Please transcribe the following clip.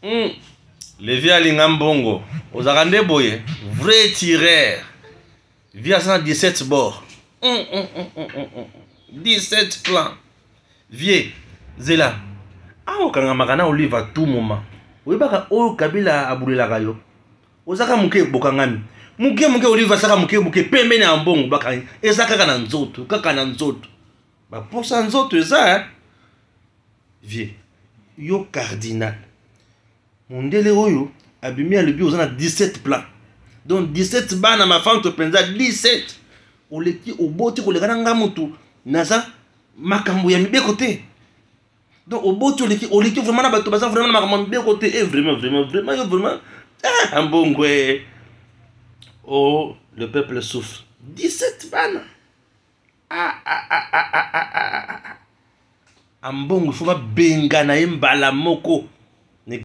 Le vieux Alingambongo, aux Arandais boye, vrai tireur. Via 117 bords. 17 plans. Vieux, Zela. Ah, okanga makana olive à tout moment. Oyebaka o Kabila abulelaka yo. Ozaka muke bokangami. Muke olive saka muke pembe na mbongo bakani. Ezaka kaka na nzoto, kaka na nzoto. Ba pour ça nzoto eza. Vieux, yo cardinal. Mondele oyo abimi alobi ozana 17 plans. Donc 17 bana ma femme te penza 17. Oleki oboti kolekana ngamutu naza makambo ya mibe côté. Donc oboti oleki vraiment na bato baza vraiment na makambo mibe côté et vraiment ah mbongwe. Oh, le peuple souffre. 17 bana. Ambongo faut ba benga na mbala moko.